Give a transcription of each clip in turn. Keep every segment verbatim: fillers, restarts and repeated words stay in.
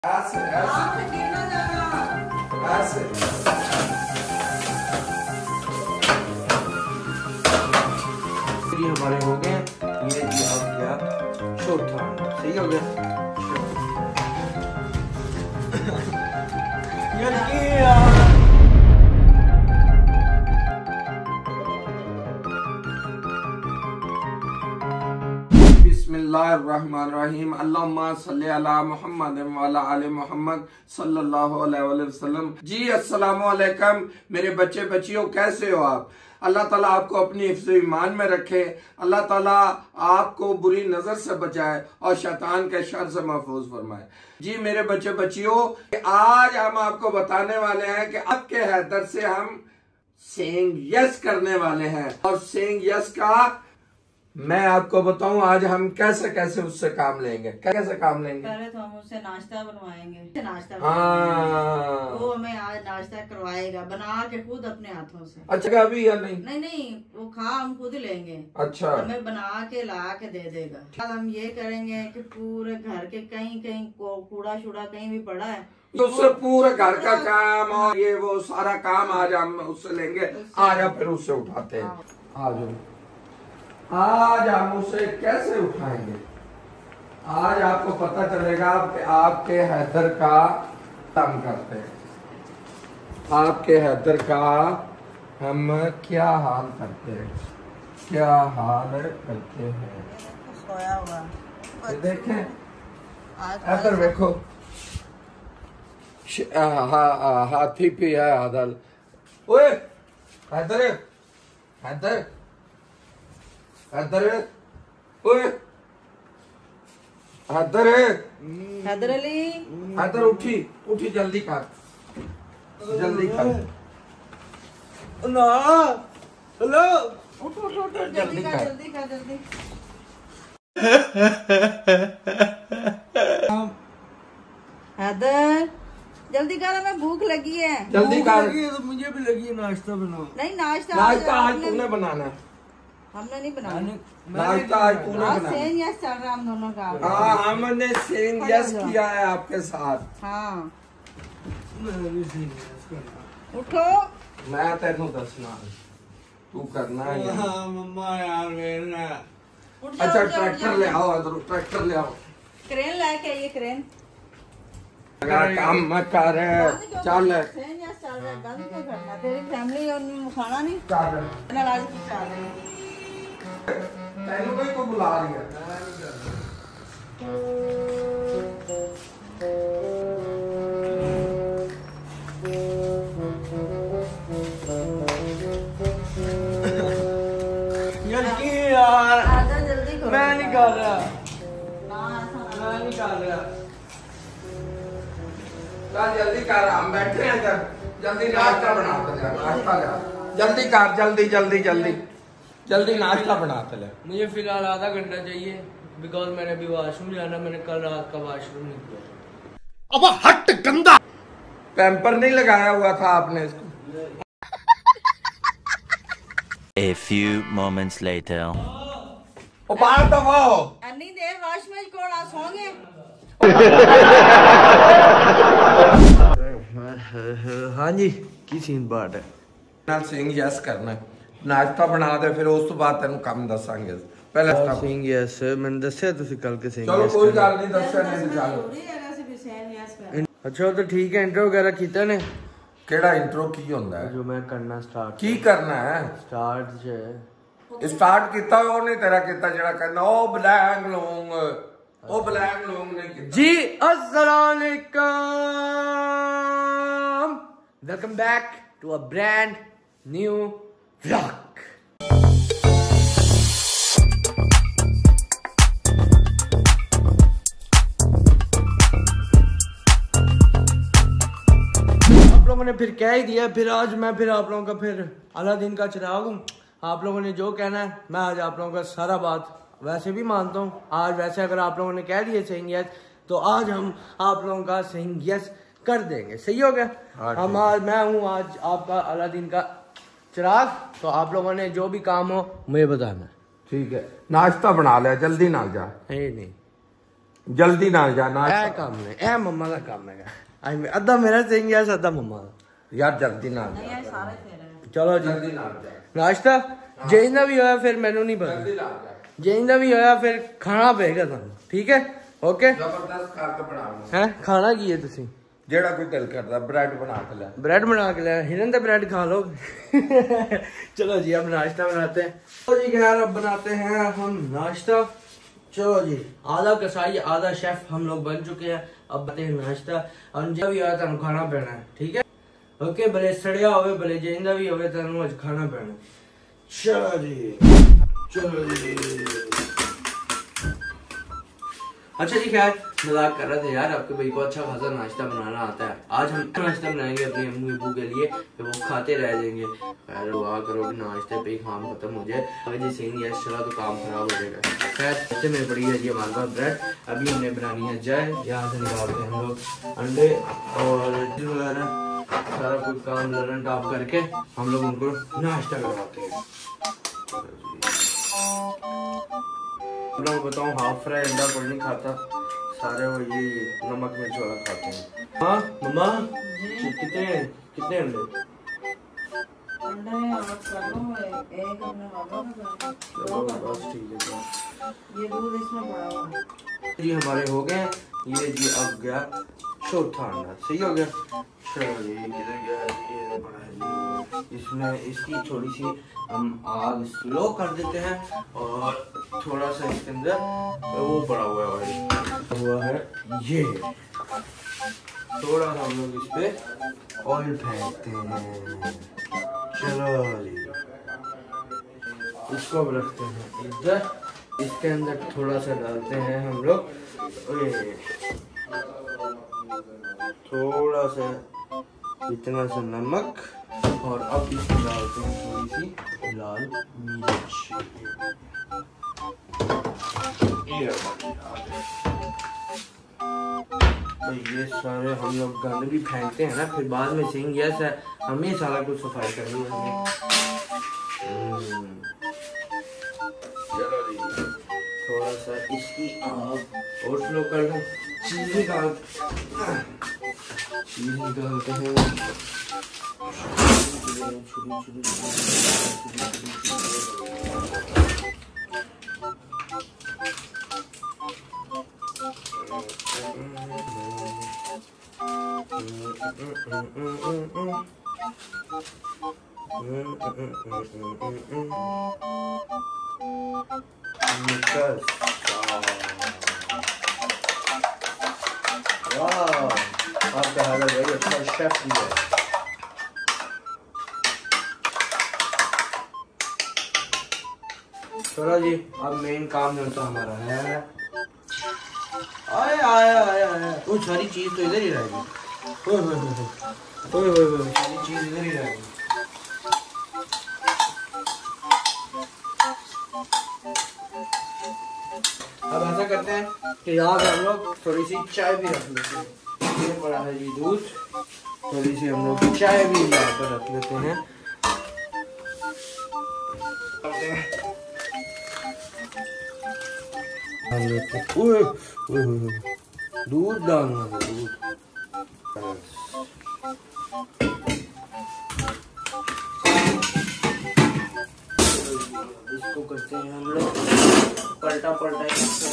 ऐसे ऐसे ऐसे ये हमारे हो गए। ये ये अब क्या चौथा सही हो गया। यार क्या बिस्मिल्लाहिर्रहमानिर्रहीम अल्लाहुम्मा सल्ली अला मुहम्मद व अला आलि मुहम्मद सल्लल्लाहु अलैहि वसल्लम। जी अस्सलामु अलैकुम मेरे बच्चे बच्चियों, कैसे हो आप? अल्लाह ताला आपको अपनी हिफ्ज़ ईमान में रखे। अल्लाह ताला आपको बुरी नजर से बचाए और शैतान के शर से महफूज फरमाए। जी मेरे बच्चे बच्चियों, आज हम आपको बताने वाले हैं कि आपके हैदर से हम सेइंग यस करने वाले हैं। और सेइंग यस का मैं आपको बताऊं आज हम कैसे कैसे उससे काम लेंगे। कैसे काम लेंगे? पहले तो हम उससे नाश्ता बनवाएंगे। नाश्ता हाँ, वो हमें आज नाश्ता करवाएगा बना के खुद अपने हाथों से। अच्छा अभी या नहीं? नहीं नहीं, वो खा हम खुद लेंगे। अच्छा, हमें बना के ला के दे देगा। हम ये करेंगे कि पूरे घर के कहीं कहीं कूड़ा शूड़ा कहीं भी पड़ा है तो उससे पूरे घर का काम और ये वो सारा काम आज हम उससे लेंगे। आज फिर उससे उठाते हैं। आज आज हम उसे कैसे उठाएंगे? आज आपको पता चलेगा कि आपके हैदर का काम करते हैं। आपके हैदर का हम क्या हाल करते हैं, क्या हाल करते हैं। सोया हुआ देखें आज देखो, हा, हाथी पे है आदल। ओए हैदर हैदर हैदर ओए हैदर हैदर अली, हैदर उठी उठी जल्दी कर जल्दी कर ना। हेलो उठ उठ उठ जल्दी कर जल्दी कर जल्दी। हैदर जल्दी कर, हमें भूख लगी है। जल्दी कर। तो मुझे भी लगी है, नाश्ता बनाओ। नहीं नाश्ता नाश्ता आज तूने बनाना है। हमने नहीं बनाया नाश्ता आज तूने आज बनाना। सेन यस चल रहा हम दोनों का। हाँ हमने सेइंग यस किया है आपके साथ। हाँ मैं भी सही है इसका। उठो। मैं तेनू दसना तू करना है। हाँ मम्मा यार मेरा। उठ जाओ, अच्छा उठ जाओ, उठ ट्रैक्टर जाओ। ले आओ, इधर ट्रैक्टर ले आओ। क्रेन लाके आइए, क्रेन। अगर काम मत कर चल सेन यस चल रहा है, बंद क्यों करना? तेरी फैमिली और खाना नहीं चल नाराज की कर रहे हैं। तेनू कोई को बुला रही है। यार की यार आजा जल्दी करो। मैं नहीं कर रहा, ना ऐसा ना। मैं नहीं कर रहा। चल जल्दी कर, हम बैठे हैं इधर। जल्दी नाश्ता बनाते ले, नाश्ता ले जल्दी कर, जल्दी जल्दी जल्दी जल्दी नाश्ता बनाते ले। मुझे फिलहाल आधा घंटा चाहिए, बिकॉज मैंने अभी वॉशरूम जाना। मैंने कल रात का वॉशरूम नहीं किया। अब हट गंदा। पैम्पर नहीं लगाया हुआ था आपने इसको। A few moments later. ओ बाहर दबाओ। अन्नी देर वॉश में कोण आ सोंगे। हाँ जी, की सीन बात है। ਨਾਲ ਸਿੰਘ ਯਸ ਕਰਨਾ, ਨਾਸ਼ਤਾ ਬਣਾ ਦੇ, ਫਿਰ ਉਸ ਤੋਂ ਬਾਅਦ ਤੈਨੂੰ ਕੰਮ ਦੱਸਾਂਗੇ। ਪਹਿਲੇ ਨਾਸ਼ਤਾ। ਸਿੰਘ ਯਸ मैंने दस्या तुसी कल के ਸਿੰਘ ਚਲੋ यस ਕੋਈ करना। ਗੱਲ ਨਹੀਂ, ਦੱਸਿਆ ਨਹੀਂ ਤੇ ਚੱਲ। जरूरी है वैसे भी सेन यस कर। अच्छा तो ठीक है, इंट्रो वगैरह कीता ने ਕਿਹੜਾ ਇੰਟਰੋ ਕੀ ਹੁੰਦਾ ਹੈ? जो मैं करना स्टार्ट ਕੀ ਕਰਨਾ ਹੈ? स्टार्ट जो ਸਟਾਰਟ ਕੀਤਾ ਉਹ ਨਹੀਂ ਤੇਰਾ ਕੀਤਾ, ਜਿਹੜਾ ਕਹਿੰਦਾ ਉਹ ਬਲੈਂਗ ਲੋਂਗ, ਉਹ ਬਲੈਂਗ ਲੋਂਗ ਨਹੀਂ ਕੀਤਾ। जी अस्सलाम वालेकुम, welcome back to a brand new vlog. आप लोगों ने फिर कह ही दिया, फिर आज मैं फिर आप लोगों का फिर अलादीन का चिराग हूँ। आप लोगों ने जो कहना है मैं आज आप लोगों का सारा बात वैसे भी मानता हूँ। आज वैसे अगर आप लोगों ने कह दिया सेइंग यस, तो आज हम आप लोगों का सेइंग यस कर देंगे। सही हो गया? हम आज मैं हूँ आज आपका अलादीन का चिराग, तो आप लोगों ने जो भी काम हो मुझे बताना। ठीक है, नाश्ता बना लिया, जल्दी ना जा। नहीं नहीं जल्दी ना जाना ए काम ने ए मम्मा का काम है आई में अद्धा मेरा सिंह है अद्धा मम्मा का यार जल्दी ना नहीं यार सारे तेरे चलो जी जल्दी ना जा नाश्ता जिंदा भी होया फिर मैनू नहीं पता जल्दी ना जा जिंदा भी होया फिर खाना पेगा तुहानू ठीक है ओके जबरदस्त खाके बनाना है खाना की है तुसी जेड़ा कोई दिल करदा ब्रेड बना के ले ब्रेड बना के लाया हिरन तो ब्रेड खा लो चलो जी अब नाश्ता बनाते हैं तो जी यार अब बनाते हैं हम नाश्ता चलो जी आधा कसाई आधा शेफ हम लोग बन चुके हैं अब बनाते हैं नाश्ता और जब भी आया तुम खाना पीना है ठीक है ओके भले सड़िया होवे भले जिंदा भी होवे तुम आज खाना पीना चलो जी चलो जी अच्छा जी खैर मजाक कर रहे थे यार आपके भाई को अच्छा खासा नाश्ता बनाना आता है आज हम नाश्ता बनाएंगे अपनी अम्मी अबू के लिए कि वो खाते रह जाएंगे खैर दुआ करो कि नाश्ते पे ही काम खत्म हो जाए अगर जी सीन यस चला तो काम खराब हो जाएगा खैर अच्छे में पड़ी है जी हमारे पास ब्रेड अभी हमने बनानी है चाय यहाँ से निकालते हैं हम लोग अंडे और वगैरह सारा कुछ काम लरन टॉप करके हम लोग उनको नाश्ता करवाते हैं बताऊँ हाफ फ्राई अंडा कोई नहीं खाता सारे वो ये नमक मिर्च वाला खाते हैं हाँ मम्मा कितने कितने अंडे अंडे आप कर लो एक अपने वालों का चलो बस ठीक है ये दूध इसमें पड़ा हुआ है जी हमारे हो गए ये जी अब गया चौथा अंडा सही हो गया चलो जी किधर गया ये बड़ा है जी इसमें इसकी थोड़ी सी हम आग स्लो कर देते हैं और थोड़ा सा इसके अंदर वो पड़ा हुआ है हुआ है ये थोड़ा सा हम लोग इस पे ऑयल फेंकते हैं चलो जी इसको अब रखते हैं इधर इसके अंदर थोड़ा सा डालते हैं हम लोग थोड़ा सा इतना सा नमक और अब इसमें डालते हैं थोड़ी सी लाल मिर्च तो ये सारे हम लोग गंद भी फेंकते हैं ना फिर बाद में सिंह यस है हमें सारा कुछ सफाई करनी है चलो जी थोड़ा सा इसकी आग और स्लो कर दो चीज निकाल चीज निकालते हैं आपका हालत भाई अच्छा शेफ भी है चलो जी अब मेन काम जो तो हमारा है आए आए आए आए वो सारी चीज तो इधर ही रहेगी ओए ओए ओए ओए ओए ओए सारी चीज इधर ही रहेगी अब ऐसा करते हैं कि यहाँ पे हम लोग थोड़ी सी चाय भी रख लेते हैं ये पड़ा है जी दूध थोड़ी सी हम लोग चाय भी यहाँ पर रख लेते हैं ओए ओए ओए दूध डालना है दूध इसको करते हैं हम लोग पलटा पलटा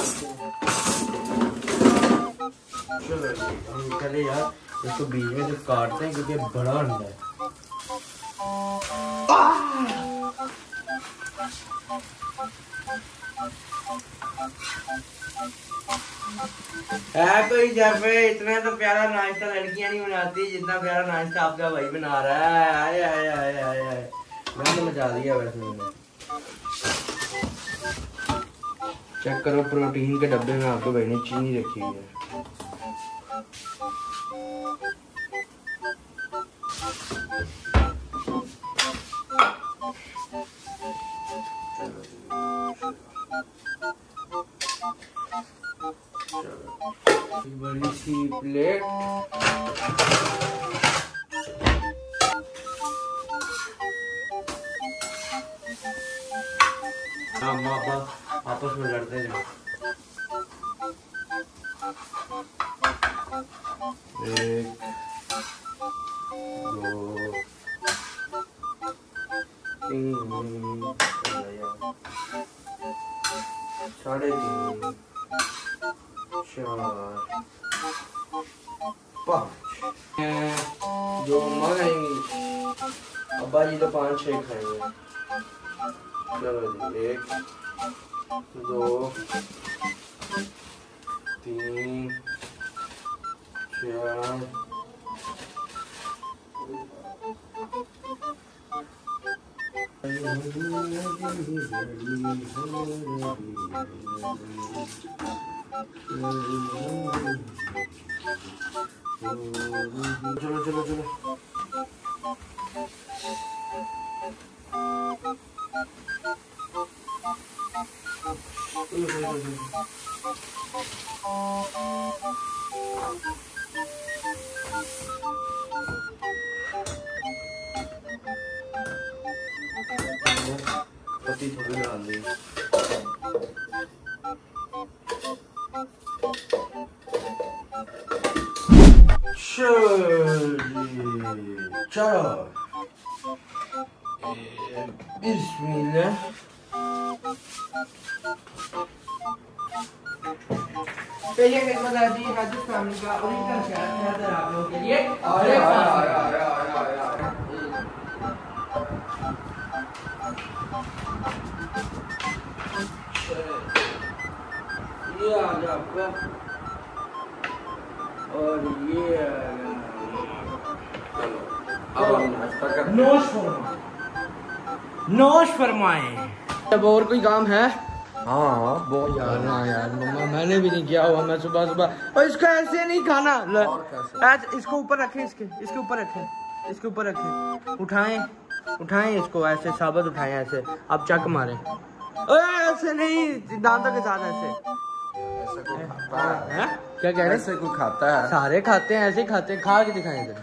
चलो हम पहले यार इसको बीच में से काटते हैं क्योंकि बड़ा अंडा है है कोई जैसे इतना तो प्यारा नाश्ता लड़कियां नहीं बनाती जितना प्यारा नाश्ता आपका भाई बना रहा है आए आए आए आए आए मैंने मचा दिया वैसे मैंने चेक करो प्रोटीन के डब्बे में आपके भाई ने चीनी रखी हुई है बड़ी सी प्लेट हाँ माँ बाप आपस में लड़ते हैं एक दो तीन साढ़े तीन चार पाँच जो मम्मा खाएंगी, अब्बा जी तो पाँच छः खाएंगे। चलो जी, एक दो तीन चार चलो चलो चलो पत्ती थोड़ी डाल दी। चलो बिस्मिल्लाह। पहले के बता दी राजस्थान का ओरिजिनल शहर है आप लोगों के लिए। ये आ जा आपका और ये नोश फरमाए, नोश फरमाए। अब और कोई काम है? हाँ बहुत यार ना यार मम्मा मैंने भी नहीं किया हुआ, मैं सुबह सुबह। और इसको ऐसे नहीं खाना, ऐसे इसको ऊपर रखें, इसके इसके ऊपर रखें, इसके ऊपर रखें, उठाएं उठाएं इसको ऐसे साबुत उठाएं, ऐसे आप चक मारें। ओए ऐसे नहीं, दांतों के साथ ऐसे। है? क्या कह रहे हैं? ऐसे को खाता है? सारे खाते हैं, ऐसे ही खाते हैं। खा के दिखाएं इधर।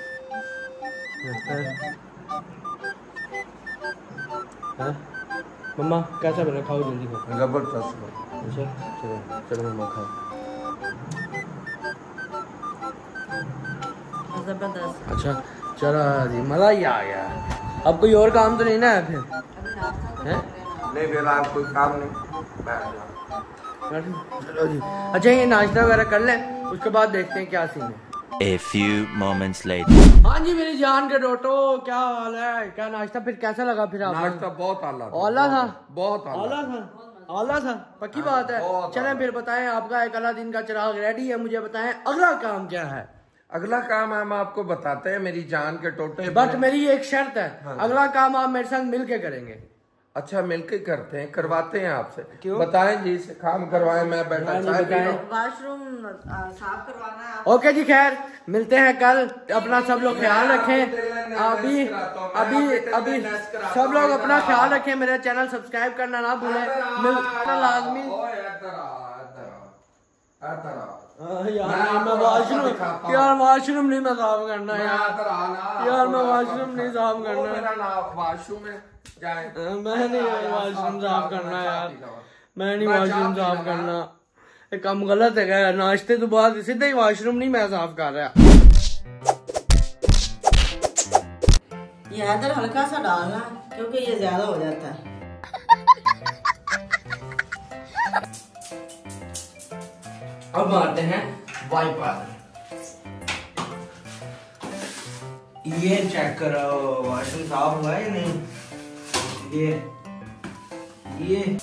मम्मा कैसा बना? खाओ जल्दी खाओ। जबरदस्त। अच्छा चलो चलो मम्मा खाओ। जबरदस्त। अच्छा चलो जी, मजा ही आ गया। अब कोई और काम तो नहीं ना है फिर? अभी नाश्ता तो हैं? नहीं फिलहाल कोई काम नहीं, बैठ जाओ। चलो जी। अच्छा ये नाश्ता वगैरह कर लें, उसके बाद देखते हैं क्या सीन है। A few moments later. हाँ जी मेरी जान के डोटो, क्या हाल है? क्या नाश्ता फिर कैसा लगा फिर आपको? नाश्ता बहुत आला था। आला था? बहुत आला आला था, आला था, पक्की बात है। चलें फिर बताएं, आपका एक अला दिन का चिराग रेडी है, मुझे बताएं अगला काम क्या है? अगला काम हम आपको बताते हैं मेरी जान के टोटे। बट मेरी एक शर्त है, हाँ। अगला काम आप मेरे साथ मिलके करेंगे। अच्छा मिलके करते हैं, करवाते हैं आपसे। क्यों? बताएं जी, से काम करवाएं, मैं बैठा चाय पी रहा हूं। वॉशरूम साफ करवाना है। ओके जी, खैर मिलते हैं कल। अपना सब लोग ख्याल रखें। अभी अभी अभी सब लोग अपना ख्याल रखें। मेरा चैनल सब्सक्राइब करना ना भूलें, मिलना लाजमी। यार मैं वॉशरूम यार वॉशरूम नहीं मैं साफ करना यार यार मैं वॉशरूम नहीं साफ करना। वॉशरूम में जाए, मैं नहीं वॉशरूम साफ करना यार, मैं नहीं वॉशरूम साफ करना। ये काम गलत है। नाश्ते तो बाद सीधे ही वॉशरूम नहीं मैं साफ कर रहा। ये हैदर हल्का सा डालना क्योंकि ये ज्यादा हो जाता है। अब मारते हैं वाइपर। ये चेक करो वॉशरूम साफ हुआ है या नहीं। ये ये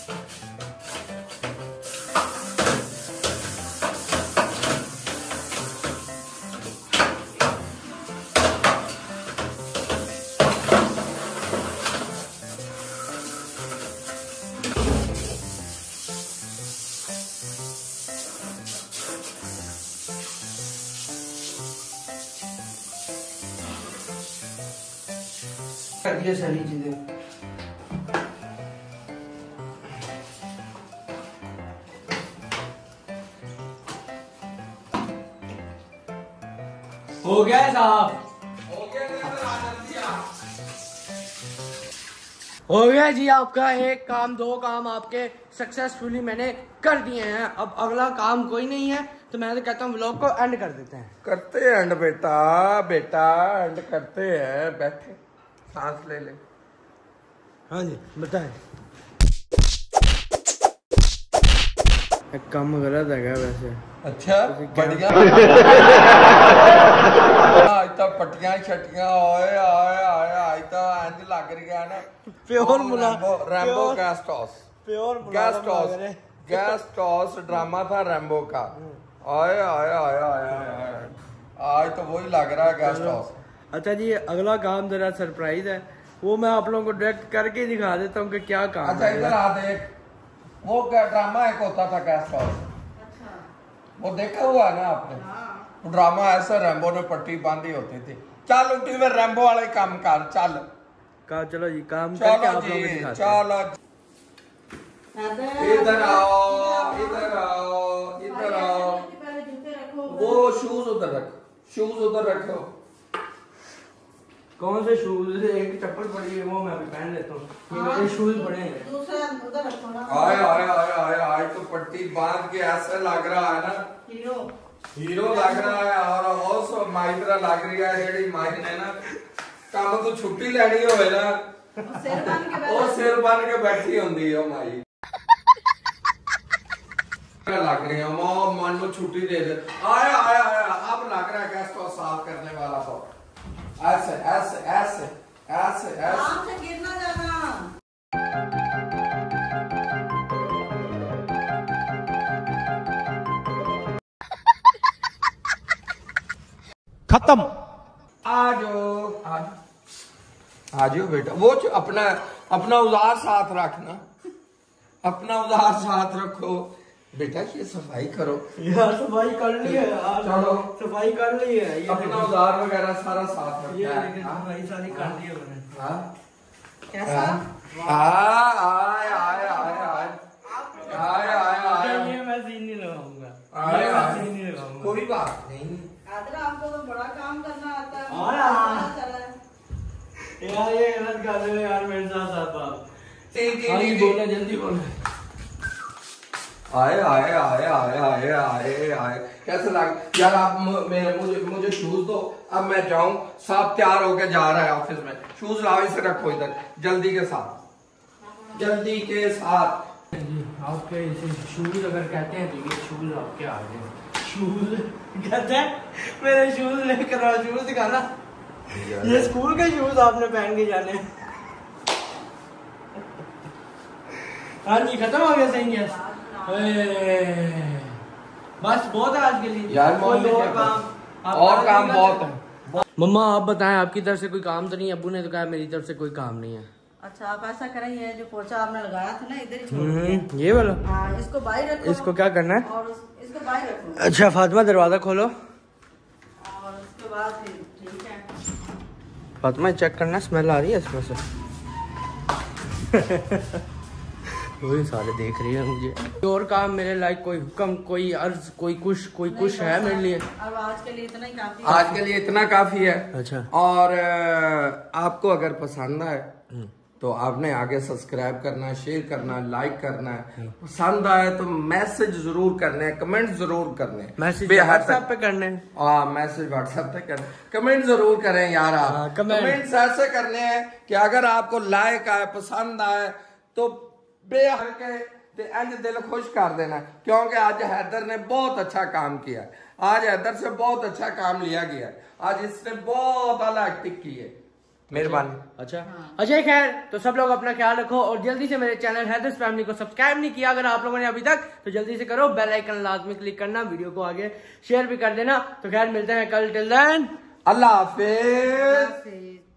कर दिया सारी चीजें। हो गया साहब, हो गया जी आपका एक काम, दो काम आपके सक्सेसफुली मैंने कर दिए हैं। अब अगला काम कोई नहीं है, तो मैं तो कहता हूँ व्लॉग को एंड कर देते हैं। करते हैं एंड बेटा, बेटा एंड करते हैं। बैठे सांस ले ले। हाँ जी बताएं। एक काम गलत है वैसे। अच्छा बढ़िया। आज तो पट्टियां छटियां ओए आए आए आज तो इंज लग रही है ना प्योर मुला रैम्बो गैस टॉस प्योर गैस टॉस गैस टॉस ड्रामा था रैम्बो का। आए आए आए आए आज तो वही लग रहा है गैस टॉस। अच्छा जी अगला काम जरा सरप्राइज है, वो मैं आप लोगों को डायरेक्ट करके दिखा देता हूँ कि क्या काम। अच्छा इधर आ देख, वो ड्रामा एक होता था गैस टॉस। अच्छा वो देखा हुआ है ना आपने? हाँ। ड्रामा ऐसा रैम्बो ने पट्टी बांधी होती थी। चल उठी में रैम्बो वाले काम कर चल का। चलो जी काम करके आप लोगों को दिखाते हैं। चलो इधर आओ इधर आओ इधर आओ। वो शूज उधर रख, शूज उधर रखो। कौन से शूज? एक चप्पल पड़ी है वो मैं अभी पहन लेता हूँ। ये मेरे शूज पड़े हैं। दूसरा उधर रखो ना। आए आए आए आए आए तो पट्टी बांध के ऐसा लग रहा है ना हीरो हीरो लग रहा है। और वो सो माइंद्रा लग रही है जेडी माइन है ना काम तो छुट्टी लेनी होवे ना सिर बन के वो सिर बन के बैठी होंदी है माई लग रही है वो मन को छुट्टी दे दे। आया आया आया अब लग रहा है गैस को साफ करने वाला हो। ऐसे ऐसे ऐसे ऐसे ऐसे आराम से गिरना जाना। खत्म। आ जाओ आ जाओ बेटा। वो अपना अपना औजार साथ रखना, अपना औजार साथ रखो बेटा। ये सफाई करो यार, सफाई कर ली है यार। चलो सफाई कर ली है। ये अपना औजार वगैरह सारा साथ रखना। ये सफाई सारी कर दी है मैंने। हाँ कैसा? आय आय आय आय आय आय आय ये मैं सीन नहीं लगाऊंगा। आय ये मैं आय सीन नहीं लगाऊंगा। कोई बात नहीं। आदरा आपको तो बड़ा काम करना आता है। और यार ये गलत कर रहे हो यार मेरे साथ साथ आप। जी बोले जल्दी बोले। आए आए आए आए आए आए आए कैसे लग यार आप मेरे मुझे मुझे शूज दो। अब मैं जाऊं, साहब तैयार होके जा रहा है ऑफिस में। शूज लाओ, इसे रखो इधर जल्दी के साथ, जल्दी के साथ। आपके इसे शूज अगर कहते हैं तो ये शूज आपके आ गए। शूज कहते हैं मेरे शूज लेकर आओ। शूज दिखाना। ये स्कूल के शूज आपने पहन के जाने। हाँ जी खत्म हो गया। सही है बस बहुत है आज के लिए यार। कोई और काम और काम बहुत है। मम्मा आप बताएं आपकी तरफ से कोई काम तो नहीं? अब्बू ने तो कहा मेरी तरफ से कोई काम नहीं है। अच्छा आप ऐसा करें, ये जो पोछा आपने लगाया था ना इधर ही छोड़ दिया। ये वाला? हाँ इसको बाहर रखो। इसको क्या करना है? और उस, इसको बाहर रखो। अच्छा फातिमा दरवाजा खोलो। और उसके बाद फिर ठीक है। फातिमा चेक करना स्मेल आ रही है इसमें से। वही सारे देख रही है मुझे। और काम मेरे लायक कोई हुक्म, कोई अर्ज, कोई कुछ कोई कुछ है मेरे लिए? अब आज के लिए इतना ही काफी है। आज के लिए इतना काफी है। अच्छा और आपको अगर पसंद आए तो आपने आगे सब्सक्राइब करना है, शेयर करना है, लाइक करना है। पसंद आए तो मैसेज जरूर करने हैं, कमेंट जरूर करने हैं। मैसेज व्हाट्सएप पे करने हैं। हाँ मैसेज व्हाट्सएप पे करने, कमेंट जरूर करें यार आप। हाँ, कमेंट। कमेंट्स ऐसे करने हैं कि अगर आपको लाइक आए, पसंद आए तो बेहद के ते इंज दिल खुश कर देना। क्योंकि आज हैदर ने बहुत अच्छा काम किया है। आज हैदर से बहुत अच्छा काम लिया गया है। आज इसने बहुत अला एक्टिंग की है। मेहरबानी। अच्छा अच्छा खैर तो सब लोग अपना ख्याल रखो और जल्दी से मेरे चैनल हैदर्स फैमिली को सब्सक्राइब नहीं किया अगर आप लोगों ने अभी तक तो जल्दी से करो। बेल आइकन लाजमी क्लिक करना, वीडियो को आगे शेयर भी कर देना। तो खैर मिलते हैं कल। टिल देन अल्लाह हाफिज।